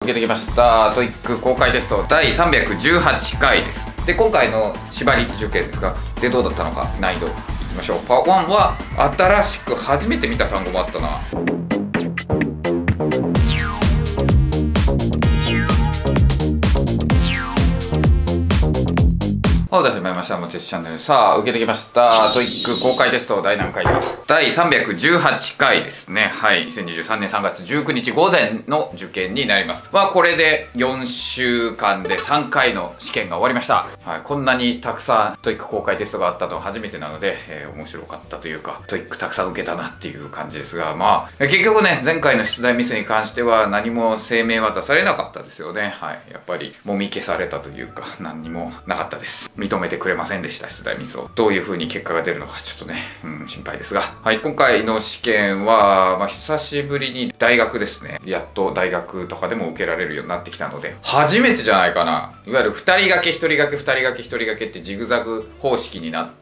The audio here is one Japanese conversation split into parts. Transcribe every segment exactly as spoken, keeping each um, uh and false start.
受けてきました。トイック公開テストだいさんびゃくじゅうはちかいです。で、今回の縛り受験ですが、で、どうだったのか、難易度いきましょう。パートワンは、新しく初めて見た単語もあったな。はい、始まりました。もちしチャンネル。さあ、受けてきました。トイック公開テスト第何回か。だいさんびゃくじゅうはちかいですね。はい。にせんにじゅうさんねんさんがつじゅうくにち午前の受験になります。まあ、これでよんしゅうかんでさんかいの試験が終わりました。はい。こんなにたくさんトイック公開テストがあったのは初めてなので、えー、面白かったというか、トイックたくさん受けたなっていう感じですが、まあ、結局ね、前回の出題ミスに関しては何も声明は出されなかったですよね。はい。やっぱり、もみ消されたというか、何にもなかったです。認めてくれませんでした、出題ミスを。どういう風に結果が出るのかちょっとね、うん、心配ですが。はい、今回の試験は、まあ、久しぶりに大学ですね。やっと大学とかでも受けられるようになってきたので、初めてじゃないかな。いわゆるふたり掛け、ひとり掛け、ふたり掛け、ひとり掛けってジグザグ方式になって、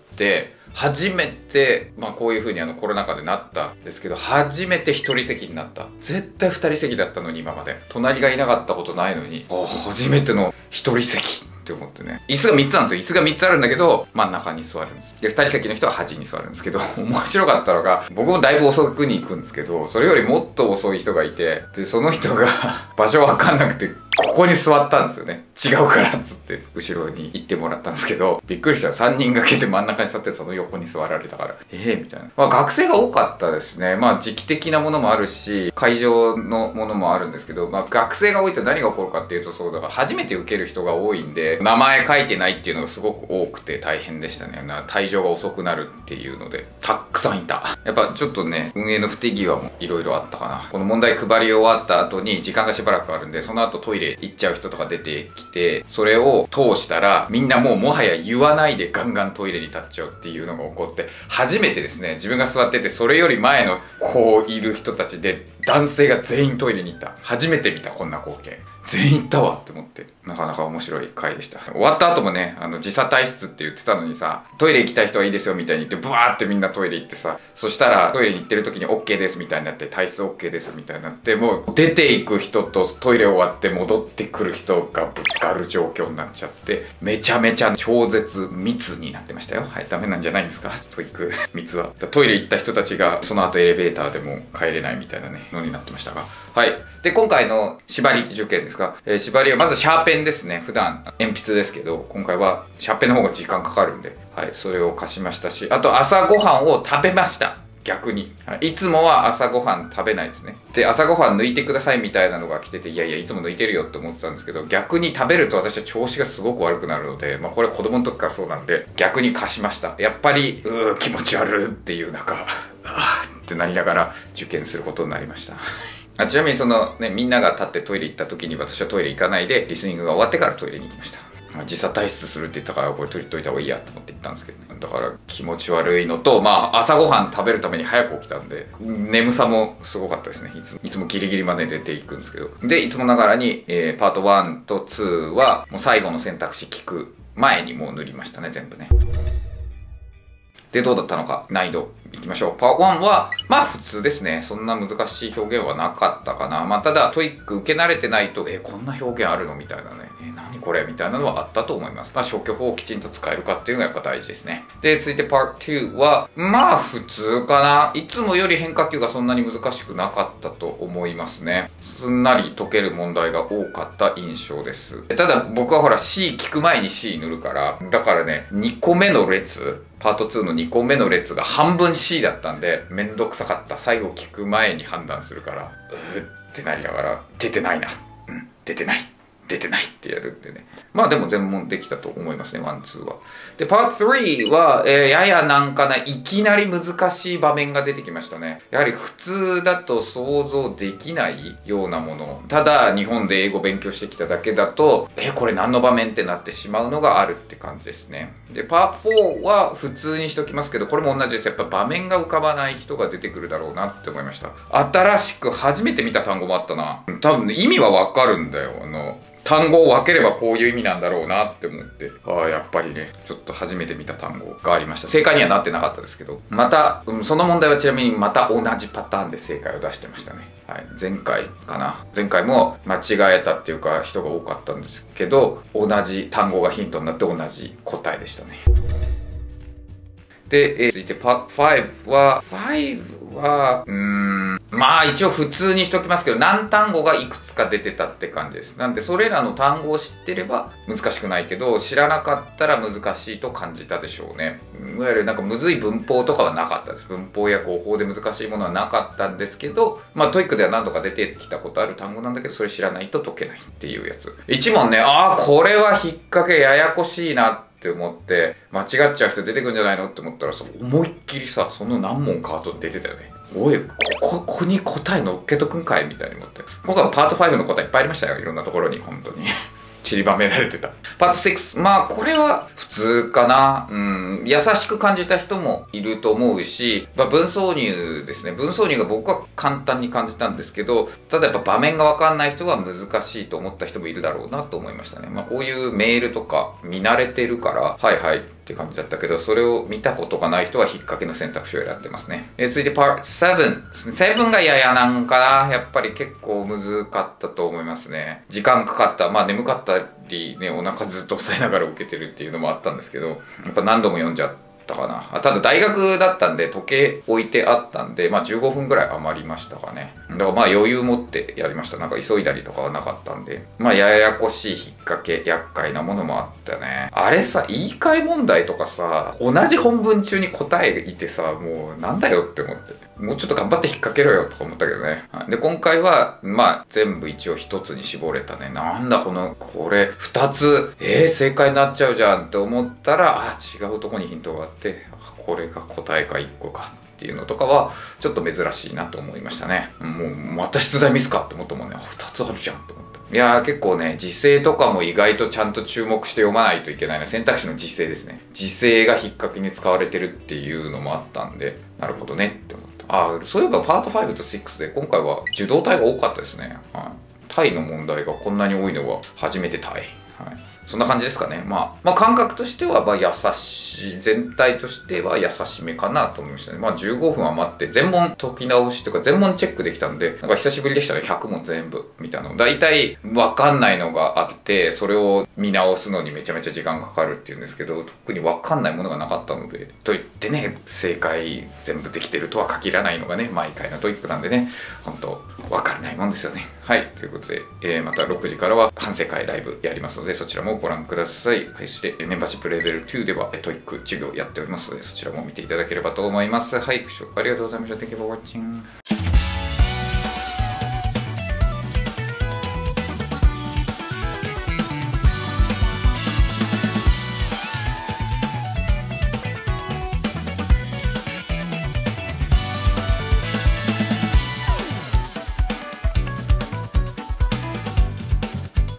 初めて、まあこういう風にあのコロナ禍でなったんですけど、初めて一人席になった。絶対二人席だったのに今まで。隣がいなかったことないのに、初めての一人席。って思ってね。椅子がみっつなんですよ。椅子がみっつあるんだけど、真ん中に座るんです。で、ふたり席の人は端に座るんですけど、面白かったのが、僕もだいぶ遅くに行くんですけど、それよりもっと遅い人がいて、で、その人が場所わかんなくて、ここに座ったんですよね。違うからっつって、後ろに行ってもらったんですけど、びっくりしたらさんにん掛けて真ん中に座って、その横に座られたから、ええー、みたいな。まあ学生が多かったですね。まあ時期的なものもあるし、会場のものもあるんですけど、まあ学生が多いと何が起こるかっていうと、そうだから初めて受ける人が多いんで、名前書いてないっていうのがすごく多くて大変でしたね。退場が遅くなるっていうので、たくさんいた。やっぱちょっとね、運営の不手際もいろいろあったかな。この問題配り終わった後に時間がしばらくあるんで、その後トイレ行っちゃう人とか出てきて、それを通したら、みんなもうもはや言わないでガンガントイレに立っちゃうっていうのが起こって、初めてですね、自分が座ってて、それより前のこういる人たちで、男性が全員トイレに行った。初めて見た、こんな光景。全員行ったわって思って。なかなか面白い回でした。終わった後もね、あの、時差退出って言ってたのにさ、トイレ行きたい人はいいですよみたいに言って、ブワーってみんなトイレ行ってさ、そしたらトイレに行ってる時に OK ですみたいになって、退出 OK ですみたいになって、もう出ていく人とトイレ終わって戻ってくる人がぶつかる状況になっちゃって、めちゃめちゃ超絶密になってましたよ。はい、ダメなんじゃないんですか、トイック密は。トイレ行った人たちが、その後エレベーターでも帰れないみたいなね、のになってましたが。はい。で、今回の縛り受験ですか、えー、縛りはまずシャーペンですね。普段鉛筆ですけど、今回はシャーペンの方が時間かかるんで、はい、それを貸しましたし、あと朝ごはんを食べました。逆に。はい、いつもは朝ごはん食べないですね。で、朝ごはん抜いてくださいみたいなのが来てて、いやいや、いつも抜いてるよって思ってたんですけど、逆に食べると私は調子がすごく悪くなるので、まあこれは子供の時からそうなんで、逆に貸しました。やっぱり、うー、気持ち悪いっていう、なんか、あーってなりながら受験することになりました。あ、ちなみにそのね、みんなが立ってトイレ行った時に私はトイレ行かないで、リスニングが終わってからトイレに行きました。時差退出するって言ったから、これ取りといた方がいいやと思って行ったんですけど、ね、だから気持ち悪いのと、まあ朝ごはん食べるために早く起きたんで、眠さもすごかったですね。いつも、いつもギリギリまで出ていくんですけど。で、いつもながらに、えー、パートワンとツーは、もう最後の選択肢聞く前にもう塗りましたね、全部ね。で、どうだったのか、難易度いきましょう。パートワンは、まあ普通ですね。そんな難しい表現はなかったかな。まあただ、トイック受け慣れてないと、え、こんな表現あるのみたいなね。え、何これみたいなのはあったと思います。まあ消去法をきちんと使えるかっていうのがやっぱ大事ですね。で、続いてパートツーは、まあ普通かな。いつもより変化球がそんなに難しくなかったと思いますね。すんなり解ける問題が多かった印象です。ただ僕はほら C 聞く前に C 塗るから、だからね、にこめの列、パートツーのにこめの列が半分 C だったんで、めんどくさかった。最後聞く前に判断するから、うーってなりながら、出てないな。うん、出てない。出てないってやるんでね。まあでも全問できたと思いますね、ワン、ツーは。で、パートスリーは、えー、ややなんかな、いきなり難しい場面が出てきましたね。やはり普通だと想像できないようなもの。ただ、日本で英語勉強してきただけだと、え、これ何の場面ってなってしまうのがあるって感じですね。で、パートフォーは普通にしときますけど、これも同じです。やっぱ場面が浮かばない人が出てくるだろうなって思いました。新しく初めて見た単語もあったな。多分、ね、意味はわかるんだよ。あの、 単語を分ければこういう意味なんだろうなって思って、ああ、やっぱりね、ちょっと初めて見た単語がありました。正解にはなってなかったですけど、また、うん、その問題はちなみにまた同じパターンで正解を出してましたね。はい、前回かな。前回も間違えたっていうか人が多かったんですけど、同じ単語がヒントになって同じ答えでしたね。で、えー、続いてパートごは、ごは、うーん、まあ一応普通にしときますけど、何単語がいくつか出てたって感じです。なんでそれらの単語を知ってれば難しくないけど、知らなかったら難しいと感じたでしょうね。いわゆるなんかむずい文法とかはなかったです。文法や語法で難しいものはなかったんですけど、まあトイックでは何度か出てきたことある単語なんだけど、それ知らないと解けないっていうやつ。一問ね、ああ、これは引っ掛けややこしいなってって思って間違っちゃう人出てくんじゃないのって思ったらさ、思いっきりさ、その何問か後に出てたよね。おい、ここに答え乗っけとくんかいみたいに思って。今回はパートごの答えいっぱいありましたよ。いろんなところに本当に散りばめられてた。パートろく、まあこれは普通かな。うん、優しく感じた人もいると思うし、まあ、文挿入ですね。文挿入が僕は簡単に感じたんですけど、ただやっぱ場面がわかんない人は難しいと思った人もいるだろうなと思いましたね。まあこういうメールとか見慣れてるから、はいはいって感じだったけど、それを見たことがない人は引っ掛けの選択肢を選んでますね。え続いてパートななですね。なながややなんかな。やっぱり結構難かったと思いますね。時間かかった。まあ眠かったりね、お腹ずっと押さえながら受けてるっていうのもあったんですけど、やっぱ何度も読んじゃったかな。あ、ただ大学だったんで時計置いてあったんで、まあじゅうごふんぐらい余りましたかね。だからまあ余裕持ってやりました。なんか急いだりとかはなかったんで。まあややこしい引っ掛け、厄介なものもあったね。あれさ、言い換え問題とかさ、同じ本文中に答えいてさ、もうなんだよって思って。もうちょっと頑張って引っ掛けろよとか思ったけどね。で、今回は、まあ、全部一応一つに絞れたね。なんだこの、これ、二つ、えー、正解になっちゃうじゃんって思ったら、あ、違うとこにヒントがあって、これが答えか一個かっていうのとかは、ちょっと珍しいなと思いましたね。もう、また出題ミスかって思ったもんね。二つあるじゃんと思って。いやー結構ね、時制とかも意外とちゃんと注目して読まないといけないな。選択肢の時制ですね。時制が引っ掛けに使われてるっていうのもあったんで、なるほどねって思った。あ、そういえばパートごとろくで今回は受動体が多かったですね。はい。体の問題がこんなに多いのは初めて体。はい。そんな感じですかね。まあ、まあ感覚としてはまあ優しい、全体としては優しめかなと思いましたね。まあじゅうごふんは待って全問解き直しとか全問チェックできたんで、なんか久しぶりでしたね。ひゃく問全部見たの。だいたいわかんないのがあって、それを見直すのにめちゃめちゃ時間かかるっていうんですけど、特にわかんないものがなかったので、と言ってね、正解全部できてるとは限らないのがね、毎回のトイックなんでね、本当わからないもんですよね。はい。ということで、えー、またろくじからは反省会ライブやりますので、そちらもご覧ください。はい。そして、メンバーシップレベルにではトイック授業やっておりますので、そちらも見ていただければと思います。はい。ご視聴ありがとうございました。Thank you for watching.